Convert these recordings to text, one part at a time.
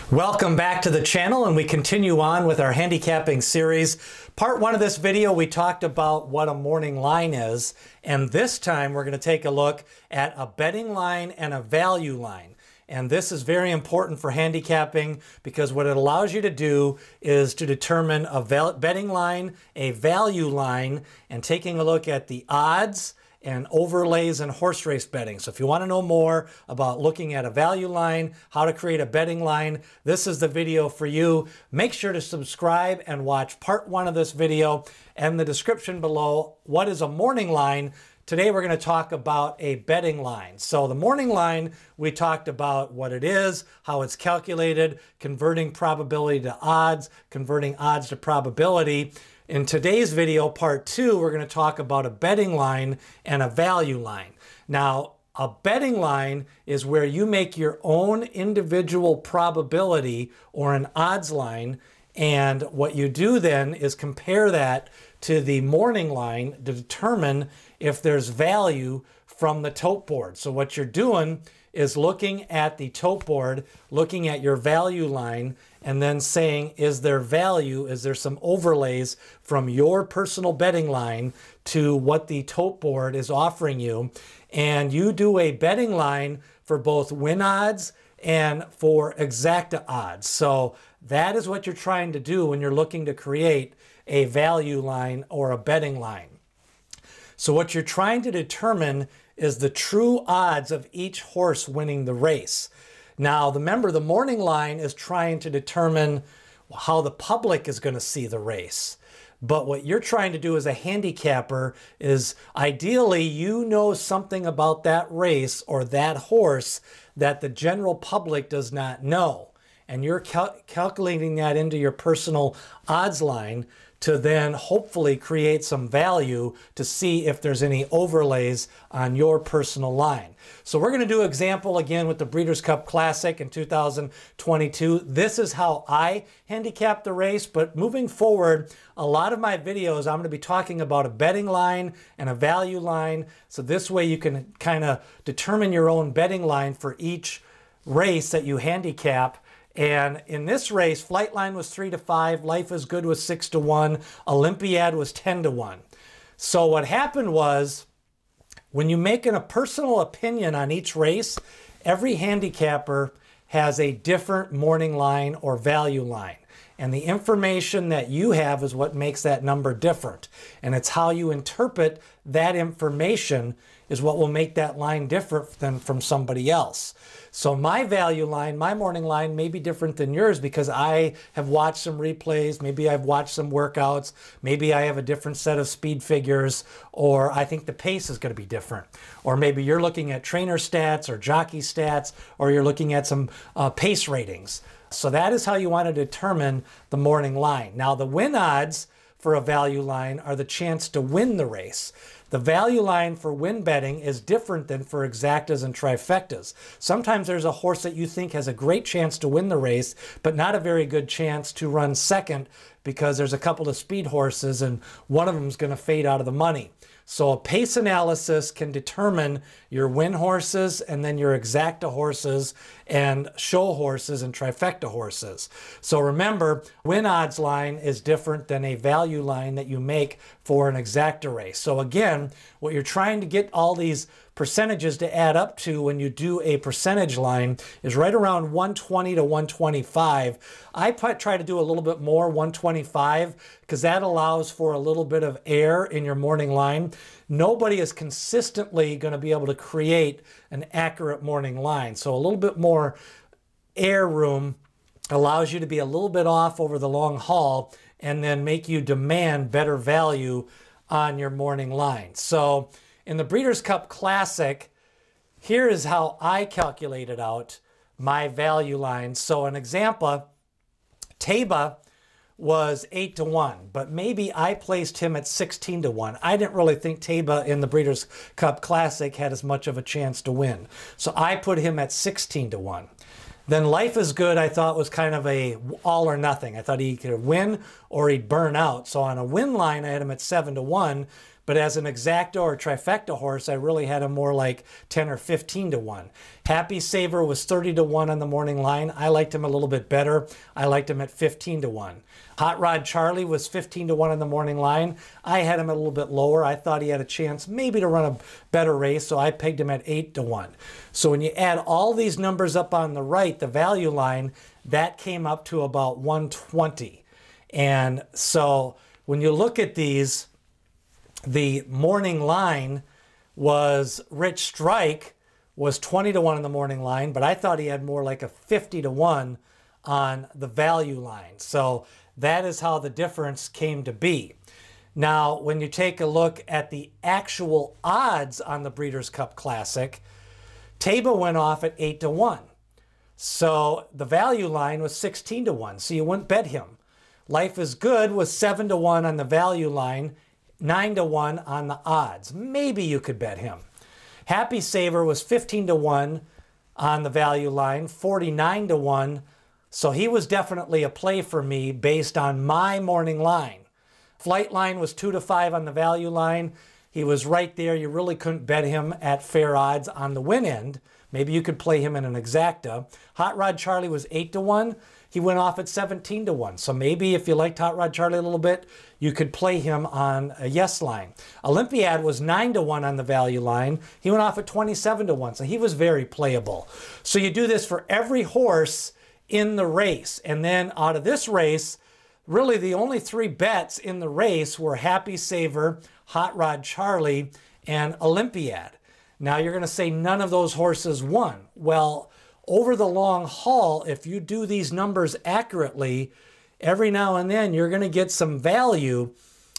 Welcome back to the channel, and we continue on with our handicapping series. Part one of this video, we talked about what a morning line is, and this time we're going to take a look at a betting line and a value line. And this is very important for handicapping because what it allows you to do is to determine a betting line, a value line, and taking a look at the odds and overlays and horse race betting. So if you want to know more about looking at a value line, how to create a betting line, this is the video for you. Make sure to subscribe and watch part one of this video and the description below. What is a morning line? Today we're going to talk about a betting line. So the morning line, we talked about what it is, how it's calculated, converting probability to odds, converting odds to probability. In today's video, part two, we're going to talk about a betting line and a value line. Now, a betting line is where you make your own individual probability or an odds line, and what you do then is compare that to the morning line to determine if there's value from the tote board. So what you're doing is looking at the tote board, looking at your value line, and then saying, is there value? Is there some overlays from your personal betting line to what the tote board is offering you? And you do a betting line for both win odds and for exacta odds. So that is what you're trying to do when you're looking to create a value line or a betting line. So what you're trying to determine is the true odds of each horse winning the race. Now, remember, the morning line is trying to determine how the public is going to see the race. But what you're trying to do as a handicapper is ideally you know something about that race or that horse that the general public does not know. And you're calculating that into your personal odds line to then hopefully create some value to see if there's any overlays on your personal line. So we're going to do an example again with the Breeders' Cup Classic in 2022. This is how I handicap the race, but moving forward, a lot of my videos, I'm going to be talking about a betting line and a value line. So this way you can kind of determine your own betting line for each race that you handicap. And in this race, Flightline was 3-5, Life is Good was 6-1, Olympiad was 10-1. So what happened was, when you make a personal opinion on each race, every handicapper has a different morning line or value line. And the information that you have is what makes that number different. And it's how you interpret that information is what will make that line different than from somebody else. So my value line, my morning line may be different than yours because I have watched some replays, maybe I've watched some workouts, maybe I have a different set of speed figures, or I think the pace is going to be different. Or maybe you're looking at trainer stats or jockey stats, or you're looking at some pace ratings. So that is how you want to determine the morning line. Now the win odds for a value line are the chance to win the race. The value line for win betting is different than for exactas and trifectas. Sometimes there's a horse that you think has a great chance to win the race, but not a very good chance to run second because there's a couple of speed horses and one of them is going to fade out of the money. So a pace analysis can determine your win horses and then your exacta horses and show horses and trifecta horses. So remember, win odds line is different than a value line that you make for an exacta race. So again, what you're trying to get all these percentages to add up to when you do a percentage line is right around 120 to 125. I try to do a little bit more, 125, because that allows for a little bit of air in your morning line. Nobody is consistently going to be able to create an accurate morning line. So a little bit more air room allows you to be a little bit off over the long haul and then make you demand better value on your morning line. So in the Breeders' Cup Classic, here is how I calculated out my value line. So an example, Taba was 8-1, but maybe I placed him at 16-1. I didn't really think Taba in the Breeders' Cup Classic had as much of a chance to win. So I put him at 16-1. Then Life is Good, I thought was kind of a all or nothing. I thought he could win or he'd burn out. So on a win line, I had him at 7-1. But as an exacta or trifecta horse, I really had him more like 10 or 15 to 1. Happy Saver was 30 to 1 on the morning line. I liked him a little bit better. I liked him at 15 to 1. Hot Rod Charlie was 15 to 1 on the morning line. I had him a little bit lower. I thought he had a chance maybe to run a better race, so I pegged him at 8 to 1. So when you add all these numbers up on the right, the value line, that came up to about 120. And so when you look at these, the morning line was Rich Strike was 20 to 1 on the morning line, but I thought he had more like a 50 to 1 on the value line. So that is how the difference came to be. Now, when you take a look at the actual odds on the Breeders' Cup Classic, Taba went off at 8 to 1. So the value line was 16 to 1, so you wouldn't bet him. Life is Good was 7 to 1 on the value line, 9 to 1 on the odds. Maybe you could bet him. Happy Saver was 15 to 1 on the value line, 49 to 1. So he was definitely a play for me based on my morning line. Flight Line was 2 to 5 on the value line. He was right there. You really couldn't bet him at fair odds on the win end. Maybe you could play him in an exacta. Hot Rod Charlie was 8 to 1. He went off at 17 to 1. So maybe if you liked Hot Rod Charlie a little bit, you could play him on a yes line. Olympiad was 9 to 1 on the value line. He went off at 27 to 1. So he was very playable. So you do this for every horse in the race. And then out of this race, really the only 3 bets in the race were Happy Saver, Hot Rod Charlie, and Olympiad. Now you're going to say none of those horses won. Well, over the long haul, if you do these numbers accurately, every now and then you're going to get some value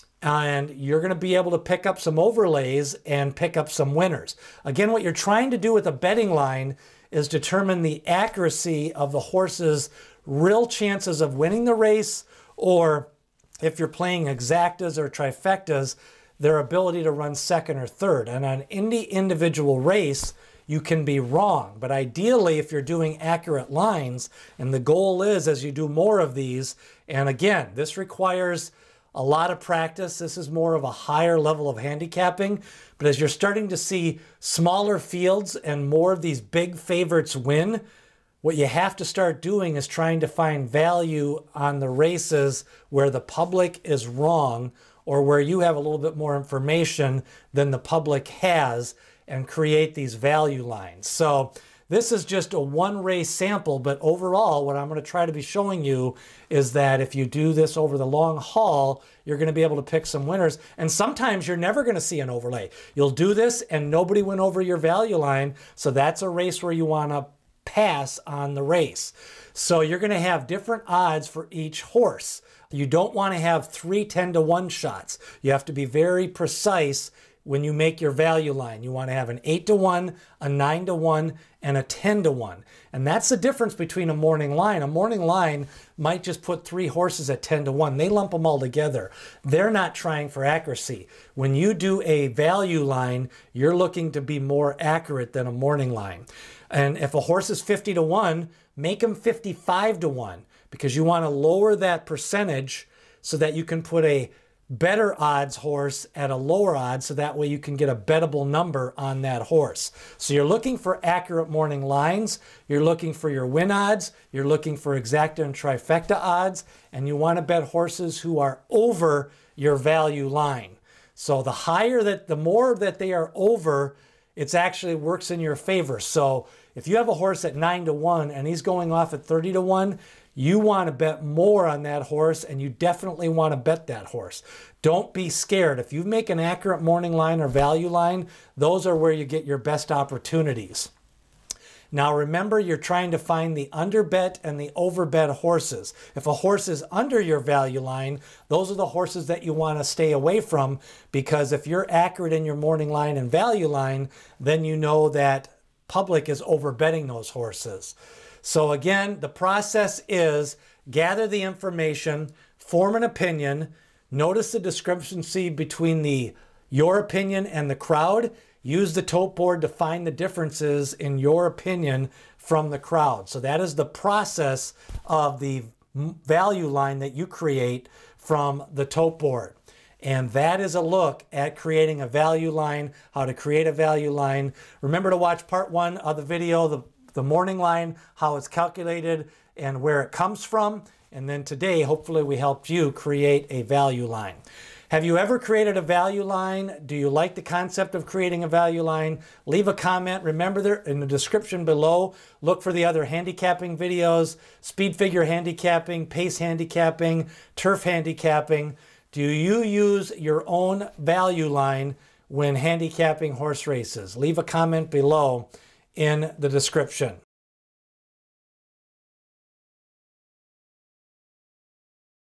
and you're going to be able to pick up some overlays and pick up some winners. Again, what you're trying to do with a betting line is determine the accuracy of the horse's real chances of winning the race, or if you're playing exactas or trifectas, their ability to run second or third. And on any individual race, you can be wrong. But ideally, if you're doing accurate lines, and the goal is as you do more of these, and again, this requires a lot of practice. This is more of a higher level of handicapping. But as you're starting to see smaller fields and more of these big favorites win, what you have to start doing is trying to find value on the races where the public is wrong or where you have a little bit more information than the public has, and create these value lines. So this is just a one race sample, but overall what I'm going to try to be showing you is that if you do this over the long haul, you're going to be able to pick some winners. And sometimes you're never going to see an overlay. You'll do this and nobody went over your value line, so that's a race where you want to pass on the race. So you're going to have different odds for each horse. You don't want to have 3 10 to 1 shots. You have to be very precise when you make your value line. You want to have an 8 to 1, a 9 to 1, and a 10 to 1. And that's the difference between a morning line. A morning line might just put 3 horses at 10 to 1. They lump them all together. They're not trying for accuracy. When you do a value line, you're looking to be more accurate than a morning line. And if a horse is 50 to 1, make him 55 to 1, because you want to lower that percentage so that you can put a better odds horse at a lower odds, so that way you can get a bettable number on that horse. So you're looking for accurate morning lines, you're looking for your win odds, you're looking for exacta and trifecta odds, and you want to bet horses who are over your value line. So the higher that, the more that they are over, it actually works in your favor. So if you have a horse at 9 to 1 and he's going off at 30 to 1, you want to bet more on that horse, and you definitely want to bet that horse. Don't be scared. If you make an accurate morning line or value line, those are where you get your best opportunities. Now remember, you're trying to find the underbet and the overbet horses. If a horse is under your value line, those are the horses that you want to stay away from, because if you're accurate in your morning line and value line, then you know that public is overbetting those horses. So again, the process is gather the information, form an opinion, notice the discrepancy between your opinion and the crowd, use the tote board to find the differences in your opinion from the crowd. So that is the process of the value line that you create from the tote board. And that is a look at creating a value line, how to create a value line. Remember to watch part 1 of the video, the morning line, how it's calculated and where it comes from. And then today, hopefully we helped you create a value line. Have you ever created a value line? Do you like the concept of creating a value line? Leave a comment. Remember, there in the description below, look for the other handicapping videos, speed figure handicapping, pace handicapping, turf handicapping. Do you use your own value line when handicapping horse races? Leave a comment below in the description.